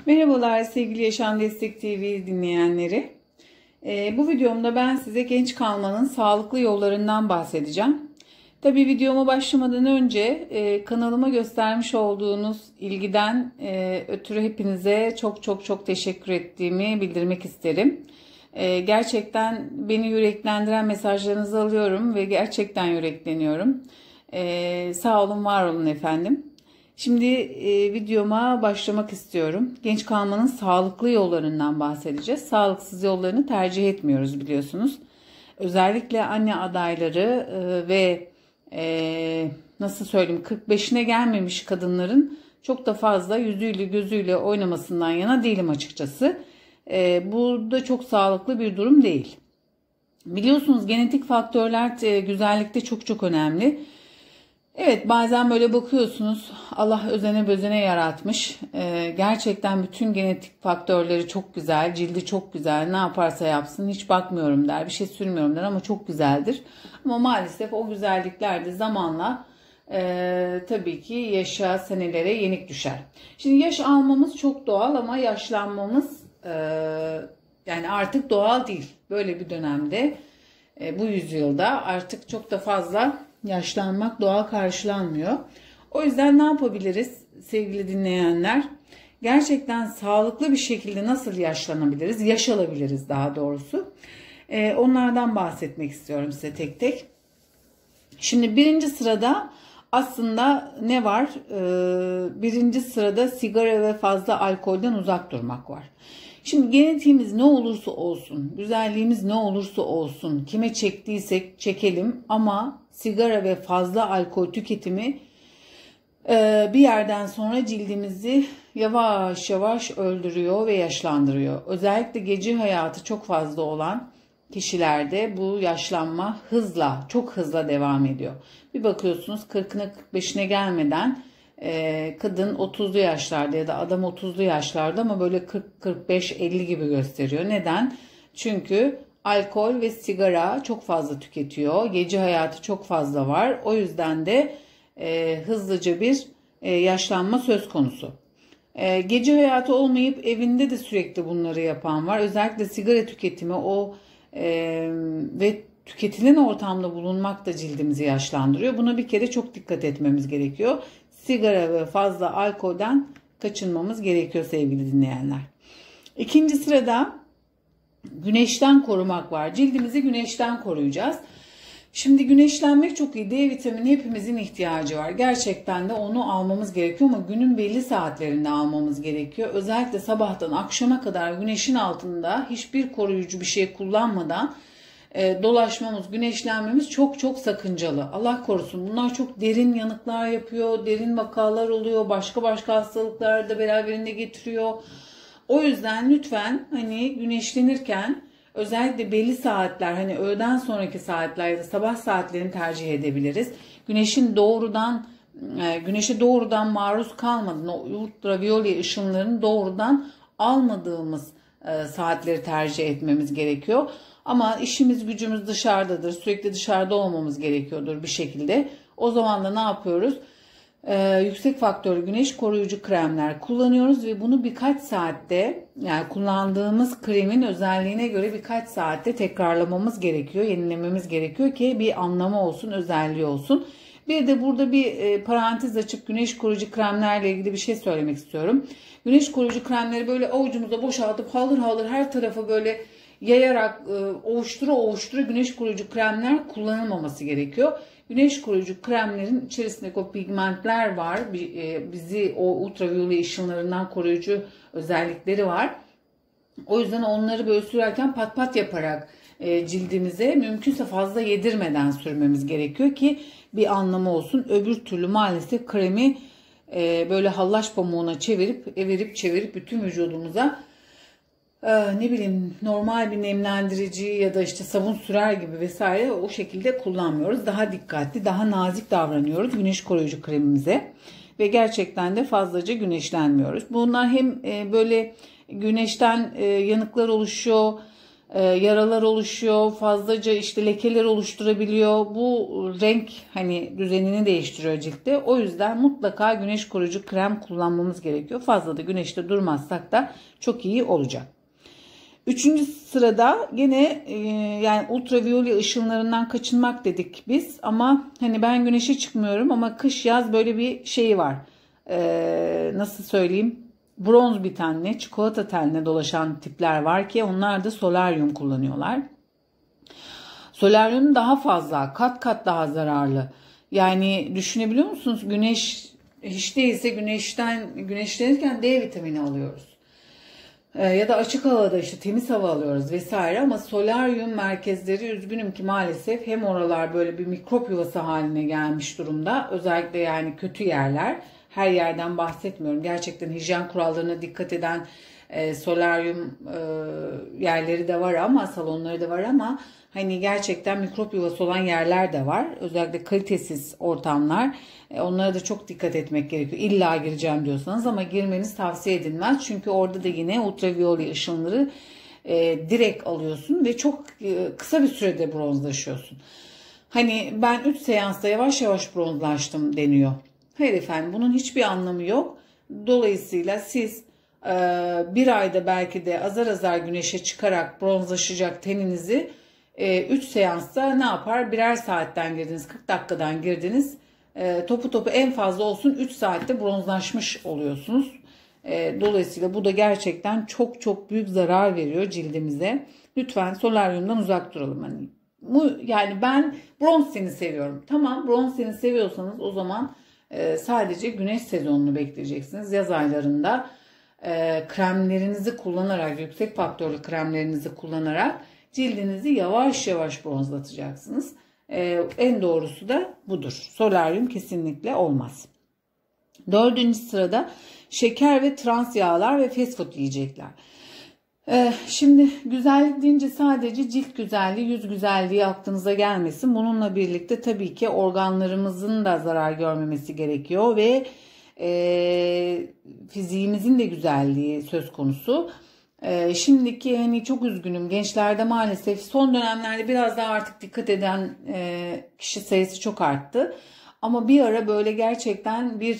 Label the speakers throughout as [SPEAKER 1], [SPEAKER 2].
[SPEAKER 1] Merhabalar sevgili Yaşam Destek TV dinleyenleri. Bu videomda ben size genç kalmanın sağlıklı yollarından bahsedeceğim. Tabii videoma başlamadan önce kanalıma göstermiş olduğunuz ilgiden ötürü hepinize çok teşekkür ettiğimi bildirmek isterim. Gerçekten beni yüreklendiren mesajlarınızı alıyorum ve gerçekten yürekleniyorum. Sağ olun, var olun efendim. Şimdi videoma başlamak istiyorum. Genç kalmanın sağlıklı yollarından bahsedeceğiz. Sağlıksız yollarını tercih etmiyoruz biliyorsunuz. Özellikle anne adayları ve nasıl söyleyeyim 45'ine gelmemiş kadınların çok da fazla yüzüyle gözüyle oynamasından yana değilim açıkçası. Bu da çok sağlıklı bir durum değil. Biliyorsunuz genetik faktörler güzellikte çok önemli. Evet, bazen böyle bakıyorsunuz, Allah özene bözene yaratmış. Gerçekten bütün genetik faktörleri çok güzel, cildi çok güzel, ne yaparsa yapsın hiç bakmıyorum der, bir şey sürmüyorum der ama çok güzeldir. Ama maalesef o güzellikler de zamanla tabii ki yaşa, senelere yenik düşer. Şimdi yaş almamız çok doğal ama yaşlanmamız yani artık doğal değil. Böyle bir dönemde bu yüzyılda artık çok da fazla yaşlanmak doğal karşılanmıyor. O yüzden ne yapabiliriz sevgili dinleyenler? Gerçekten sağlıklı bir şekilde nasıl yaşlanabiliriz? Yaş alabiliriz daha doğrusu. Onlardan bahsetmek istiyorum size tek tek. Şimdi birinci sırada aslında ne var? Birinci sırada sigara ve fazla alkolden uzak durmak var. Şimdi genetiğimiz ne olursa olsun, güzelliğimiz ne olursa olsun, kime çektiysek çekelim ama sigara ve fazla alkol tüketimi bir yerden sonra cildimizi yavaş yavaş öldürüyor ve yaşlandırıyor. Özellikle gece hayatı çok fazla olan kişilerde bu yaşlanma çok hızla devam ediyor. Bir bakıyorsunuz 40'ına 45'ine gelmeden kadın 30'lu yaşlarda ya da adam 30'lu yaşlarda ama böyle 40-45-50 gibi gösteriyor. Neden? Çünkü alkol ve sigara çok fazla tüketiyor. Gece hayatı çok fazla var. O yüzden de hızlıca bir yaşlanma söz konusu. Gece hayatı olmayıp evinde de sürekli bunları yapan var. Özellikle sigara tüketimi ve tüketilen ortamda bulunmak da cildimizi yaşlandırıyor. Buna bir kere çok dikkat etmemiz gerekiyor. Sigara ve fazla alkolden kaçınmamız gerekiyor sevgili dinleyenler. İkinci sırada güneşten korumak var. Cildimizi güneşten koruyacağız. Şimdi güneşlenmek çok iyi. D vitamini hepimizin ihtiyacı var. Gerçekten de onu almamız gerekiyor ama günün belli saatlerinde almamız gerekiyor. Özellikle sabahtan akşama kadar güneşin altında hiçbir koruyucu bir şey kullanmadan dolaşmamız, güneşlenmemiz çok sakıncalı. Allah korusun. Bunlar çok derin yanıklar yapıyor, derin vakalar oluyor, başka hastalıklar da beraberinde getiriyor. O yüzden lütfen hani güneşlenirken özellikle belli saatler, hani öğleden sonraki saatler ya da sabah saatlerini tercih edebiliriz. Güneşe doğrudan maruz kalmadan, o ultraviyole ışınlarını doğrudan almadığımız saatleri tercih etmemiz gerekiyor. Ama işimiz gücümüz dışarıdadır. Sürekli dışarıda olmamız gerekiyordur bir şekilde. O zaman da ne yapıyoruz? Yüksek faktörlü güneş koruyucu kremler kullanıyoruz ve bunu birkaç saatte, yani kullandığımız kremin özelliğine göre birkaç saatte tekrarlamamız gerekiyor, yenilememiz gerekiyor ki bir anlamı olsun, özelliği olsun. Bir de burada bir parantez açıp güneş koruyucu kremlerle ilgili bir şey söylemek istiyorum. Güneş koruyucu kremleri böyle avucumuza boşaltıp halır her tarafa böyle yayarak ovuştura güneş koruyucu kremler kullanılmaması gerekiyor. Güneş koruyucu kremlerin içerisindeki o pigmentler var. Bizi o ultraviyole ışınlarından koruyucu özellikleri var. O yüzden onları böyle sürerken pat yaparak cildimize mümkünse fazla yedirmeden sürmemiz gerekiyor ki bir anlamı olsun. Öbür türlü maalesef kremi böyle hallaç pamuğuna evirip çevirip bütün vücudumuza normal bir nemlendirici ya da işte sabun sürer gibi vesaire o şekilde kullanmıyoruz. Daha dikkatli, daha nazik davranıyoruz güneş koruyucu kremimize ve gerçekten de fazlaca güneşlenmiyoruz. Bunlar hem böyle güneşten yanıklar oluşuyor, Yaralar oluşuyor, fazlaca işte lekeler oluşturabiliyor. Bu renk hani düzenini değiştiriyor ciltte. O yüzden mutlaka güneş koruyucu krem kullanmamız gerekiyor. Fazla da güneşte durmazsak da çok iyi olacak. Üçüncü sırada yine yani ultraviyole ışınlarından kaçınmak dedik biz. Ama hani ben güneşe çıkmıyorum ama kış yaz böyle bir şey var. Nasıl söyleyeyim? Bronz bir tenle, çikolata tenle dolaşan tipler var ki onlar da solaryum kullanıyorlar. Solaryum daha fazla, kat kat daha zararlı. Yani düşünebiliyor musunuz? Güneş hiç değilse güneşlenirken D vitamini alıyoruz. Ya da açık havada işte temiz hava alıyoruz vesaire ama solaryum merkezleri üzgünüm ki maalesef hem oralar böyle bir mikrop yuvası haline gelmiş durumda. Özellikle yani kötü yerler. Her yerden bahsetmiyorum. Gerçekten hijyen kurallarına dikkat eden solaryum yerleri de var ama salonları da var ama hani gerçekten mikrop yuvası olan yerler de var. Özellikle kalitesiz ortamlar. Onlara da çok dikkat etmek gerekiyor. İlla gireceğim diyorsanız ama girmeniz tavsiye edilmez. Çünkü orada da yine ultraviyole ışınları direkt alıyorsun ve çok kısa bir sürede bronzlaşıyorsun. Hani ben 3 seansta yavaş yavaş bronzlaştım deniyor. Hayır efendim, bunun hiçbir anlamı yok. Dolayısıyla siz bir ayda belki de azar azar güneşe çıkarak bronzlaşacak teninizi 3 seansta ne yapar? Birer saatten girdiniz, 40 dakikadan girdiniz. Topu en fazla olsun 3 saatte bronzlaşmış oluyorsunuz. Dolayısıyla bu da gerçekten çok çok büyük zarar veriyor cildimize. Lütfen solaryumdan uzak duralım. Yani ben bronz teni seviyorum. Tamam, bronz teni seviyorsanız o zaman sadece güneş sezonunu bekleyeceksiniz. Yaz aylarında kremlerinizi kullanarak, yüksek faktörlü kremlerinizi kullanarak cildinizi yavaş yavaş bronzlatacaksınız. En doğrusu da budur. Solaryum kesinlikle olmaz. Dördüncü sırada şeker ve trans yağlar ve fast food yiyecekler. Şimdi güzellik deyince sadece cilt güzelliği, yüz güzelliği aklınıza gelmesin. Bununla birlikte tabii ki organlarımızın da zarar görmemesi gerekiyor ve fiziğimizin de güzelliği söz konusu. Şimdiki hani çok üzgünüm, gençlerde maalesef son dönemlerde biraz daha artık dikkat eden kişi sayısı çok arttı. Ama bir ara böyle gerçekten bir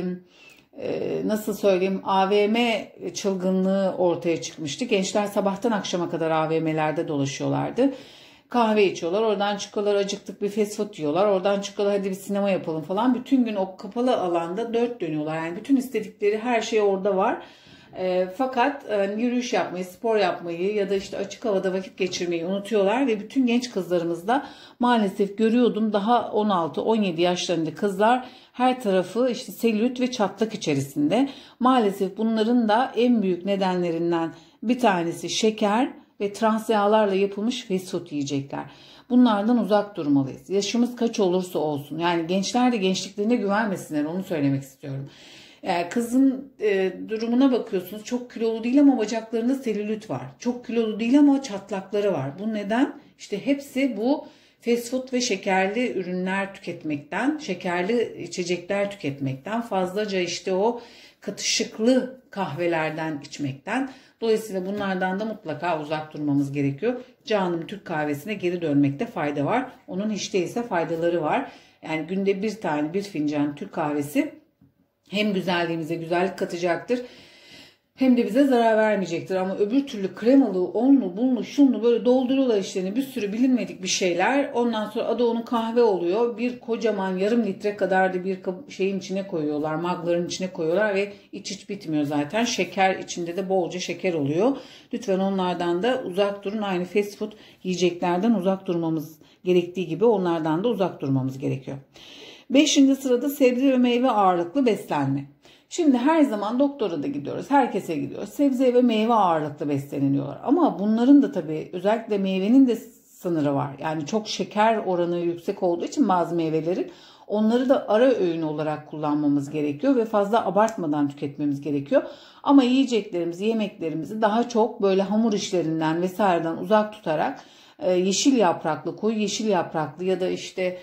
[SPEAKER 1] nasıl söyleyeyim, AVM çılgınlığı ortaya çıkmıştı. Gençler sabahtan akşama kadar AVM'lerde dolaşıyorlardı. Kahve içiyorlar, oradan çıkıyorlar, acıktık bir fast food yiyorlar, oradan çıkıyorlar, hadi bir sinema yapalım falan. Bütün gün o kapalı alanda dört dönüyorlar. Yani bütün istedikleri her şey orada var. Fakat yürüyüş yapmayı, spor yapmayı ya da işte açık havada vakit geçirmeyi unutuyorlar ve bütün genç kızlarımızda maalesef görüyordum, daha 16-17 yaşlarında kızlar her tarafı işte selülit ve çatlak içerisinde. Maalesef bunların da en büyük nedenlerinden bir tanesi şeker ve trans yağlarla yapılmış fast food yiyecekler. Bunlardan uzak durmalıyız. Yaşımız kaç olursa olsun. Yani gençler de gençliklerine güvenmesinler, onu söylemek istiyorum. Kızın durumuna bakıyorsunuz, çok kilolu değil ama bacaklarında selülit var. Çok kilolu değil ama çatlakları var. Bu neden? İşte hepsi bu fast food ve şekerli ürünler tüketmekten, şekerli içecekler tüketmekten, fazlaca işte o katışıklı kahvelerden içmekten. Dolayısıyla bunlardan da mutlaka uzak durmamız gerekiyor. Canım Türk kahvesine geri dönmekte fayda var. Onun hiç değilse faydaları var. Yani günde bir fincan Türk kahvesi hem güzelliğimize güzellik katacaktır hem de bize zarar vermeyecektir. Ama öbür türlü kremalı, onlu, bunlu, şunlu böyle dolduruyorlar işlerini, bir sürü bilinmedik bir şeyler. Ondan sonra adı onun kahve oluyor. Bir kocaman yarım litre kadar da bir şeyin içine koyuyorlar, magların içine koyuyorlar ve hiç bitmiyor zaten. Şeker içinde de bolca şeker oluyor. Lütfen onlardan da uzak durun. Aynı fast food yiyeceklerden uzak durmamız gerektiği gibi onlardan da uzak durmamız gerekiyor. 5. sırada sebze ve meyve ağırlıklı beslenme. Şimdi her zaman doktora da gidiyoruz, herkese gidiyoruz. Sebze ve meyve ağırlıklı besleniliyorlar. Ama bunların da tabii özellikle meyvenin de sınırı var. Yani çok şeker oranı yüksek olduğu için bazı meyvelerin onları da ara öğün olarak kullanmamız gerekiyor ve fazla abartmadan tüketmemiz gerekiyor. Ama yiyeceklerimizi, yemeklerimizi daha çok böyle hamur işlerinden vesaireden uzak tutarak yeşil yapraklı, koyu yeşil yapraklı ya da işte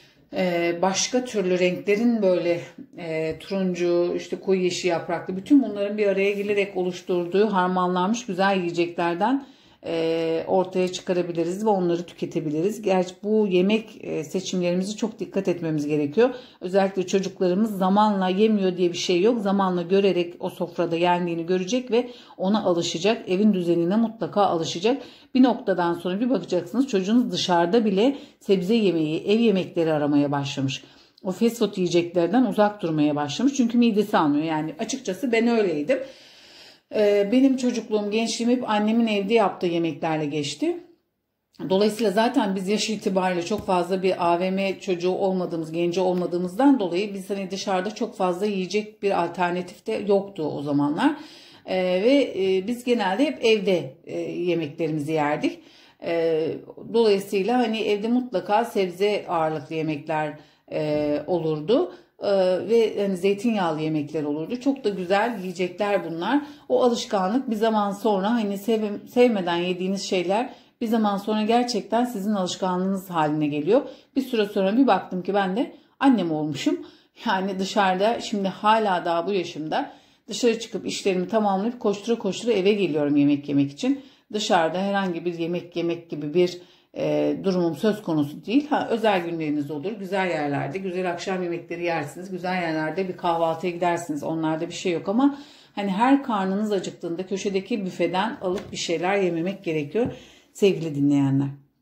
[SPEAKER 1] başka türlü renklerin böyle turuncu, işte koyu yeşil yapraklı, bütün bunların bir araya gelerek oluşturduğu harmanlanmış güzel yiyeceklerden ortaya çıkarabiliriz ve onları tüketebiliriz. Gerçi bu yemek seçimlerimizi çok dikkat etmemiz gerekiyor. Özellikle çocuklarımız zamanla yemiyor diye bir şey yok. Zamanla görerek o sofrada yendiğini görecek ve ona alışacak. Evin düzenine mutlaka alışacak. Bir noktadan sonra bir bakacaksınız çocuğunuz dışarıda bile sebze yemeği, ev yemekleri aramaya başlamış. O fast food yiyeceklerden uzak durmaya başlamış. Çünkü midesi almıyor. Yani açıkçası ben öyleydim. Benim çocukluğum, gençliğim hep annemin evde yaptığı yemeklerle geçti. Dolayısıyla zaten biz yaş itibariyle çok fazla bir AVM çocuğu olmadığımız, genci olmadığımızdan dolayı biz hani dışarıda çok fazla yiyecek bir alternatif de yoktu o zamanlar. Ve biz genelde hep evde yemeklerimizi yerdik. Dolayısıyla hani evde mutlaka sebze ağırlıklı yemekler olurdu. Ve hani zeytinyağlı yemekler olurdu. Çok da güzel yiyecekler bunlar. O alışkanlık bir zaman sonra hani sevmeden yediğiniz şeyler bir zaman sonra gerçekten sizin alışkanlığınız haline geliyor. Bir süre sonra bir baktım ki ben de annem olmuşum. Yani dışarıda şimdi hala daha bu yaşımda dışarı çıkıp işlerimi tamamlayıp koştura koştura eve geliyorum yemek yemek için. Dışarıda herhangi bir yemek yemek gibi bir durumum söz konusu değil. Özel günleriniz olur. Güzel yerlerde güzel akşam yemekleri yersiniz. Güzel yerlerde bir kahvaltıya gidersiniz. Onlarda bir şey yok ama hani her karnınız acıktığında köşedeki büfeden alıp bir şeyler yememek gerekiyor sevgili dinleyenler.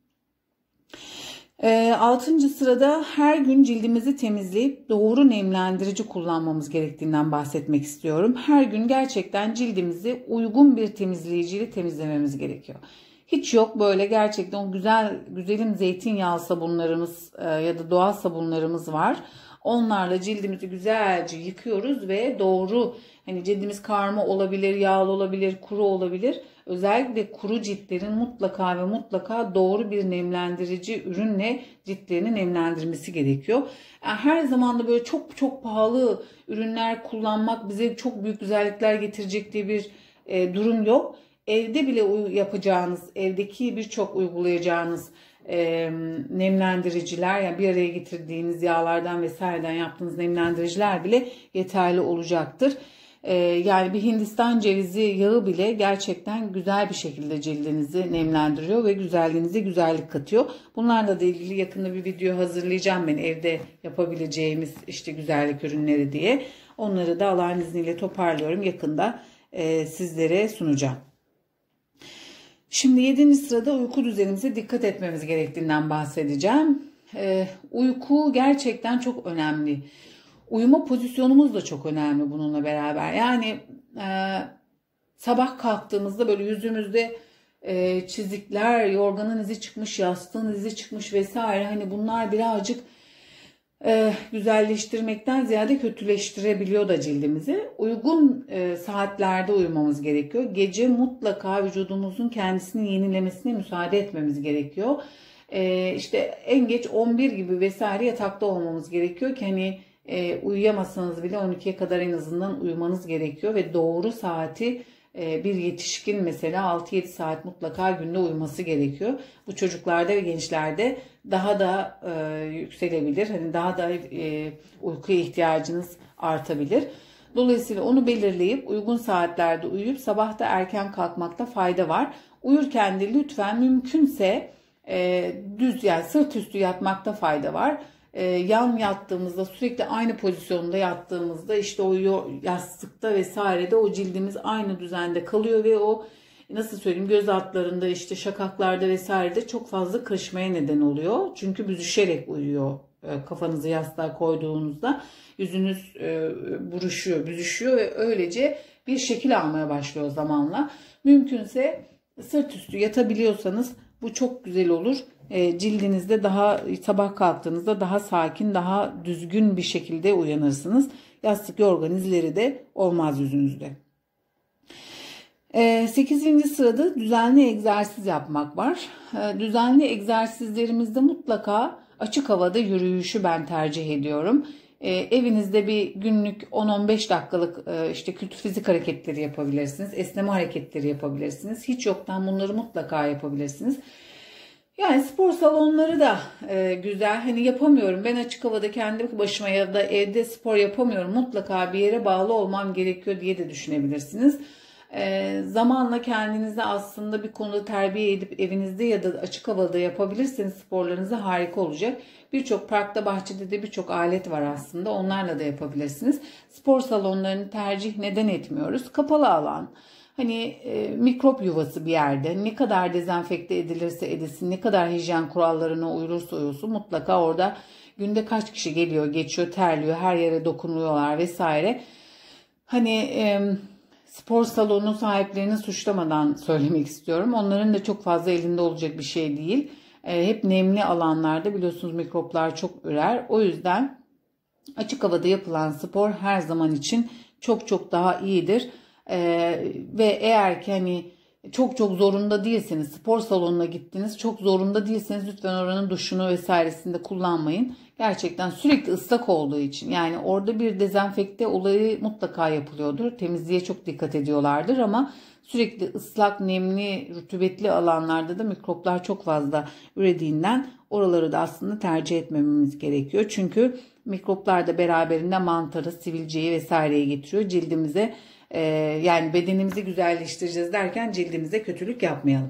[SPEAKER 1] 6. sırada her gün cildimizi temizleyip doğru nemlendirici kullanmamız gerektiğinden bahsetmek istiyorum. Her gün gerçekten cildimizi uygun bir temizleyiciyle temizlememiz gerekiyor. Hiç yok böyle gerçekten o güzelim zeytinyağlı sabunlarımız ya da doğal sabunlarımız var. Onlarla cildimizi güzelce yıkıyoruz ve doğru hani cildimiz karma olabilir, yağlı olabilir, kuru olabilir. Özellikle kuru ciltlerin mutlaka ve mutlaka doğru bir nemlendirici ürünle ciltlerini nemlendirmesi gerekiyor. Yani her zaman da böyle çok çok pahalı ürünler kullanmak bize çok büyük güzellikler getirecek diye bir durum yok. Evde bile yapacağınız, evdeki birçok uygulayacağınız nemlendiriciler, yani bir araya getirdiğiniz yağlardan vesaireden yaptığınız nemlendiriciler bile yeterli olacaktır. Yani bir Hindistan cevizi yağı bile gerçekten güzel bir şekilde cildinizi nemlendiriyor ve güzelliğinize güzellik katıyor. Bunlarla da ilgili yakında bir video hazırlayacağım ben, evde yapabileceğimiz işte güzellik ürünleri diye. Onları da Allah'ın izniyle toparlıyorum, yakında sizlere sunacağım. Şimdi 7. sırada uyku düzenimize dikkat etmemiz gerektiğinden bahsedeceğim. Uyku gerçekten çok önemli. Uyuma pozisyonumuz da çok önemli bununla beraber. Yani sabah kalktığımızda böyle yüzümüzde çizikler, yorganın izi çıkmış, yastığın izi çıkmış vesaire. Hani bunlar birazcık güzelleştirmekten ziyade kötüleştirebiliyor da cildimizi. Uygun saatlerde uyumamız gerekiyor. Gece mutlaka vücudumuzun kendisini yenilemesine müsaade etmemiz gerekiyor. İşte en geç 11 gibi vesaire yatakta olmamız gerekiyor ki hani uyuyamasanız bile 12'ye kadar en azından uyumanız gerekiyor ve doğru saati bir yetişkin mesela 6-7 saat mutlaka günde uyuması gerekiyor. Bu çocuklarda ve gençlerde daha da yükselebilir. Hani daha da uykuya ihtiyacınız artabilir. Dolayısıyla onu belirleyip uygun saatlerde uyuyup sabah da erken kalkmakta fayda var. Uyurken de lütfen mümkünse düz, yani sırt üstü yatmakta fayda var. Yan yattığımızda, sürekli aynı pozisyonda yattığımızda işte o yastıkta vesairede o cildimiz aynı düzende kalıyor ve o nasıl söyleyeyim göz altlarında işte şakaklarda vesairede çok fazla kırışmaya neden oluyor. Çünkü büzüşerek uyuyor kafanızı yastığa koyduğunuzda, yüzünüz buruşuyor, büzüşüyor ve öylece bir şekil almaya başlıyor zamanla. Mümkünse sırt üstü yatabiliyorsanız bu çok güzel olur. Cildinizde daha sabah kalktığınızda daha sakin, daha düzgün bir şekilde uyanırsınız. Yastık yorgan izleri de olmaz yüzünüzde. 8. sırada düzenli egzersiz yapmak var. Düzenli egzersizlerimizde mutlaka açık havada yürüyüşü ben tercih ediyorum. Evinizde bir günlük 10-15 dakikalık işte fizik hareketleri yapabilirsiniz. Esneme hareketleri yapabilirsiniz. Hiç yoktan bunları mutlaka yapabilirsiniz. Yani spor salonları da güzel. Hani yapamıyorum, ben açık havada kendi başıma ya da evde spor yapamıyorum, mutlaka bir yere bağlı olmam gerekiyor diye de düşünebilirsiniz. Zamanla kendinizi aslında bir konuda terbiye edip evinizde ya da açık havada yapabilirseniz sporlarınızı harika olacak. Birçok parkta, bahçede de birçok alet var aslında. Onlarla da yapabilirsiniz. Spor salonlarını tercih neden etmiyoruz? Kapalı alan. Hani mikrop yuvası bir yerde, ne kadar dezenfekte edilirse edilsin, ne kadar hijyen kurallarına uyulursa uyulsun, mutlaka orada günde kaç kişi geliyor, geçiyor, terliyor, her yere dokunuyorlar vesaire. Hani spor salonu sahiplerini suçlamadan söylemek istiyorum. Onların da çok fazla elinde olacak bir şey değil. Hep nemli alanlarda biliyorsunuz mikroplar çok ürer. O yüzden açık havada yapılan spor her zaman için çok çok daha iyidir. Ve eğer ki hani çok zorunda değilseniz, spor salonuna gittiniz, çok zorunda değilseniz lütfen oranın duşunu vesairesinde kullanmayın. Gerçekten sürekli ıslak olduğu için, yani orada bir dezenfekte olayı mutlaka yapılıyordur. Temizliğe çok dikkat ediyorlardır ama sürekli ıslak, nemli, rutubetli alanlarda da mikroplar çok fazla ürediğinden oraları da aslında tercih etmememiz gerekiyor. Çünkü mikroplar da beraberinde mantarı, sivilceyi vesaireyi getiriyor cildimize. Yani bedenimizi güzelleştireceğiz derken cildimize kötülük yapmayalım.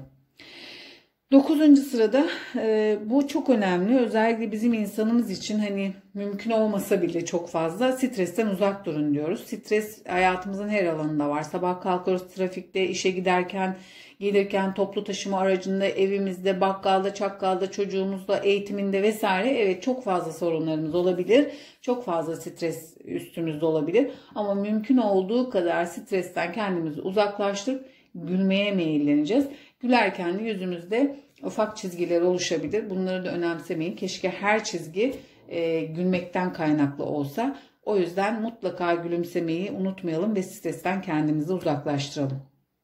[SPEAKER 1] 9. sırada bu çok önemli. Özellikle bizim insanımız için hani mümkün olmasa bile çok fazla stresten uzak durun diyoruz. Stres hayatımızın her alanında var. Sabah kalkıyoruz, trafikte, işe giderken, gelirken, toplu taşıma aracında, evimizde, bakkalda, çakkalda, çocuğumuzla, eğitiminde vesaire. Evet, çok fazla sorunlarımız olabilir. Çok fazla stres üstümüzde olabilir. Ama mümkün olduğu kadar stresten kendimizi uzaklaştırıp gülmeye meyilleneceğiz. Gülerken de yüzümüzde ufak çizgiler oluşabilir. Bunları da önemsemeyin. Keşke her çizgi gülmekten kaynaklı olsa. O yüzden mutlaka gülümsemeyi unutmayalım ve stresten kendimizi uzaklaştıralım.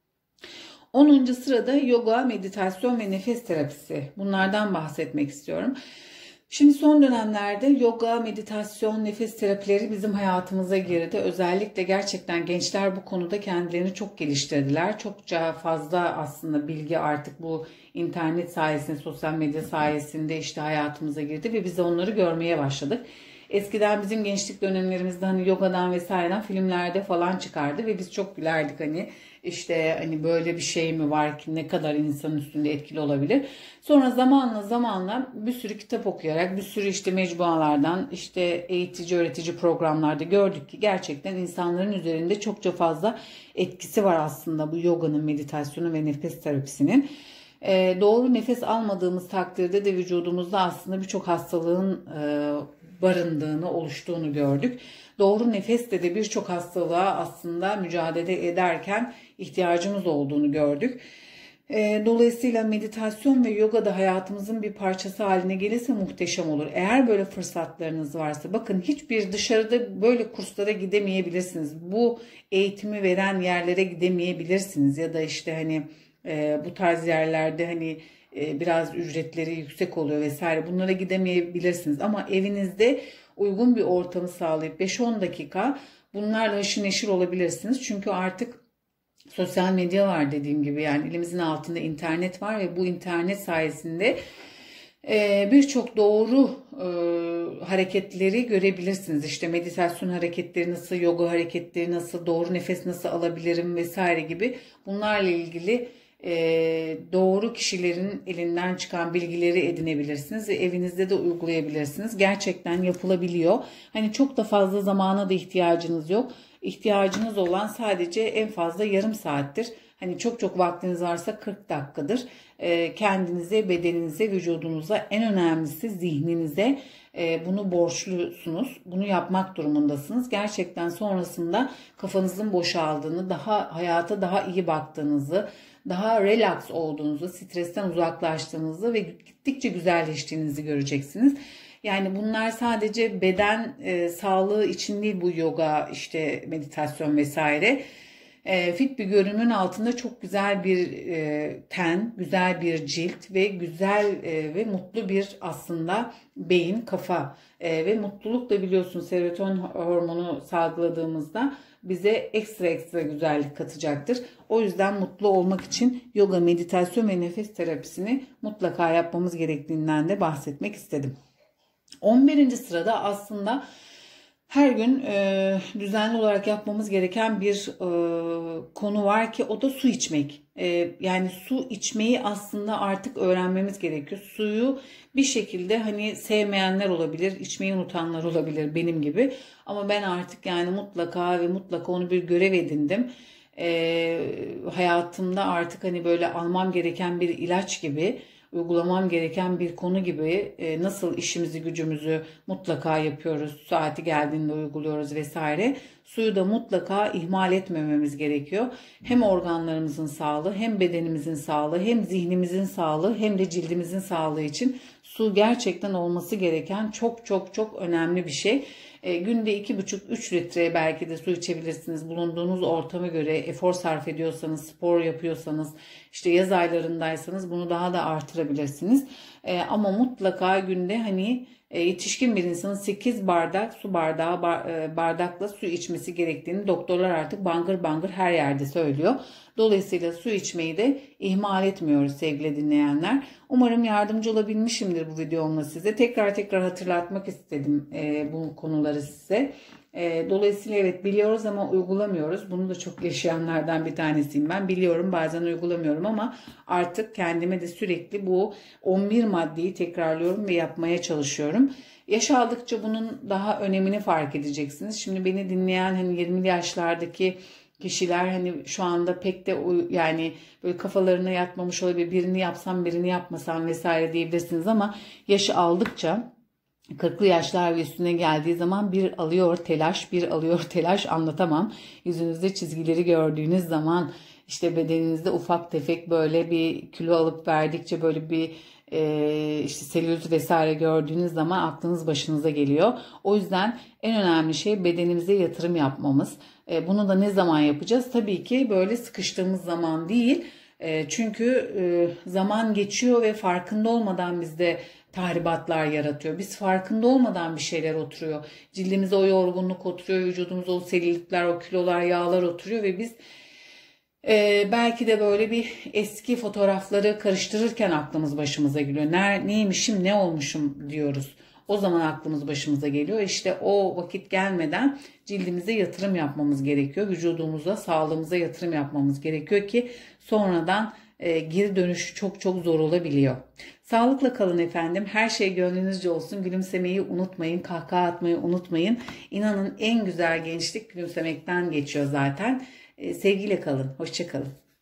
[SPEAKER 1] 10. sırada yoga, meditasyon ve nefes terapisi. Bunlardan bahsetmek istiyorum. Şimdi son dönemlerde yoga, meditasyon, nefes terapileri bizim hayatımıza girdi. Özellikle gerçekten gençler bu konuda kendilerini çok geliştirdiler. Çokça fazla aslında bilgi artık bu internet sayesinde, sosyal medya sayesinde işte hayatımıza girdi ve biz de onları görmeye başladık. Eskiden bizim gençlik dönemlerimizde hani yogadan vesaireden filmlerde falan çıkardı ve biz çok gülerdik hani işte hani böyle bir şey mi var ki, ne kadar insanın üstünde etkili olabilir. Sonra zamanla bir sürü kitap okuyarak, bir sürü işte mecmualardan, işte eğitici öğretici programlarda gördük ki gerçekten insanların üzerinde çokça fazla etkisi var aslında bu yoganın, meditasyonun ve nefes terapisinin. Doğru nefes almadığımız takdirde de vücudumuzda aslında birçok hastalığın barındığını, oluştuğunu gördük. Doğru nefesle de birçok hastalığa aslında mücadele ederken ihtiyacımız olduğunu gördük. Dolayısıyla meditasyon ve yoga da hayatımızın bir parçası haline gelirse muhteşem olur. Eğer böyle fırsatlarınız varsa, bakın hiçbir dışarıda böyle kurslara gidemeyebilirsiniz. Bu eğitimi veren yerlere gidemeyebilirsiniz ya da işte hani bu tarz yerlerde hani biraz ücretleri yüksek oluyor vesaire, bunlara gidemeyebilirsiniz ama evinizde uygun bir ortamı sağlayıp 5-10 dakika bunlarla haşır neşir olabilirsiniz. Çünkü artık sosyal medya var dediğim gibi, yani elimizin altında internet var ve bu internet sayesinde birçok doğru hareketleri görebilirsiniz. İşte meditasyon hareketleri nasıl, yoga hareketleri nasıl, doğru nefes nasıl alabilirim vesaire gibi bunlarla ilgili doğru kişilerin elinden çıkan bilgileri edinebilirsiniz ve evinizde de uygulayabilirsiniz. Gerçekten yapılabiliyor. Hani çok da fazla zamana da ihtiyacınız yok. İhtiyacınız olan sadece en fazla yarım saattir. Hani çok vaktiniz varsa 40 dakikadır. Kendinize, bedeninize, vücudunuza, en önemlisi zihninize bunu borçlusunuz. Bunu yapmak durumundasınız. Gerçekten sonrasında kafanızın boşaldığını, daha hayata daha iyi baktığınızı, daha relax olduğunuzu, stresten uzaklaştığınızı ve gittikçe güzelleştiğinizi göreceksiniz. Yani bunlar sadece beden sağlığı için değil, bu yoga, işte meditasyon vesaire. Fit bir görünümün altında çok güzel bir ten, güzel bir cilt ve güzel ve mutlu bir aslında beyin, kafa ve mutluluk da biliyorsunuz serotonin hormonu salgıladığımızda bize ekstra güzellik katacaktır. O yüzden mutlu olmak için yoga, meditasyon ve nefes terapisini mutlaka yapmamız gerektiğinden de bahsetmek istedim. 11. sırada aslında Her gün düzenli olarak yapmamız gereken bir konu var ki o da su içmek. Yani su içmeyi aslında artık öğrenmemiz gerekiyor. Suyu bir şekilde hani sevmeyenler olabilir, içmeyi unutanlar olabilir benim gibi. Ama ben artık yani mutlaka ve mutlaka onu bir görev edindim. Hayatımda artık hani böyle almam gereken bir ilaç gibi, uygulamam gereken bir konu gibi, nasıl işimizi gücümüzü mutlaka yapıyoruz, saati geldiğinde uyguluyoruz vesaire. Suyu da mutlaka ihmal etmememiz gerekiyor. Hem organlarımızın sağlığı, hem bedenimizin sağlığı, hem zihnimizin sağlığı, hem de cildimizin sağlığı için su gerçekten olması gereken çok çok çok önemli bir şey. Günde 2,5-3 litre belki de su içebilirsiniz. Bulunduğunuz ortama göre efor sarf ediyorsanız, spor yapıyorsanız, işte yaz aylarındaysanız bunu daha da artırabilirsiniz. Ama mutlaka günde hani yetişkin bir insanın 8 bardak su bardağı bardakla su içmesi gerektiğini doktorlar artık bangır bangır her yerde söylüyor. Dolayısıyla su içmeyi de ihmal etmiyoruz sevgili dinleyenler. Umarım yardımcı olabilmişimdir bu videomla size. Tekrar hatırlatmak istedim bu konuları size. Dolayısıyla evet biliyoruz ama uygulamıyoruz. Bunu da çok yaşayanlardan bir tanesiyim ben. Biliyorum bazen uygulamıyorum ama artık kendime de sürekli bu 11 maddeyi tekrarlıyorum ve yapmaya çalışıyorum. Yaş aldıkça bunun daha önemini fark edeceksiniz. Şimdi beni dinleyen hani 20'li yaşlardaki kişiler hani şu anda pek de yani böyle kafalarına yatmamış olabilir. Birini yapsam birini yapmasam vesaire diyebilirsiniz ama yaşı aldıkça 40'lı yaşlar ve üstüne geldiği zaman bir alıyor telaş anlatamam. Yüzünüzde çizgileri gördüğünüz zaman işte bedeninizde ufak tefek böyle bir kilo alıp verdikçe böyle bir işte selülit vesaire gördüğünüz zaman aklınız başınıza geliyor. O yüzden en önemli şey bedenimize yatırım yapmamız. Bunu da ne zaman yapacağız? Tabii ki böyle sıkıştığımız zaman değil. Çünkü zaman geçiyor ve farkında olmadan bizde tahribatlar yaratıyor. Biz farkında olmadan bir şeyler oturuyor. Cildimize o yorgunluk oturuyor, vücudumuza o selülitler, o kilolar, yağlar oturuyor ve biz belki de böyle bir eski fotoğrafları karıştırırken aklımız başımıza geliyor. Neymişim, ne olmuşum diyoruz. O zaman aklımız başımıza geliyor. İşte o vakit gelmeden cildimize yatırım yapmamız gerekiyor. Vücudumuza, sağlığımıza yatırım yapmamız gerekiyor ki sonradan geri dönüş çok çok zor olabiliyor. Sağlıkla kalın efendim. Her şey gönlünüzce olsun. Gülümsemeyi unutmayın. Kahkaha atmayı unutmayın. İnanın en güzel gençlik gülümsemekten geçiyor zaten. Sevgiyle kalın. Hoşça kalın.